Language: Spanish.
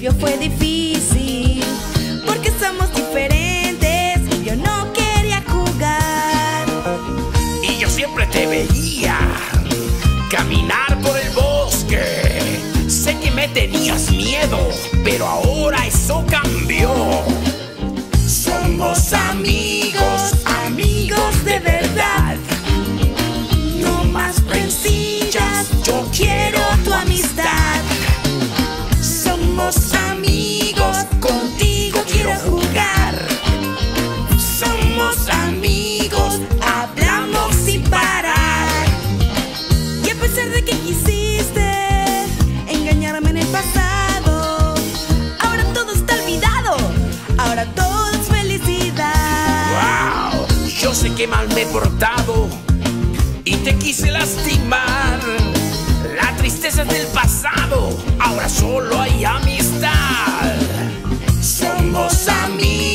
principio fue difícil, porque somos diferentes y yo no quería jugar. Y yo siempre te veía caminar por el bosque. Sé que me tenías miedo, pero ahora eso cambió. Somos amigos, amigos de verdad. No más rencillas, yo quiero tu amistad. Somos amigos, contigo quiero jugar. Somos amigos, hablamos sin parar. Y a pesar de que quisiste engañarme en el pasado, ahora todo está olvidado, ahora todo es felicidad. Wow, yo sé que mal me he portado y te quise lastimar. La tristeza es del pasado, ahora solo hay amistad. Somos amigos.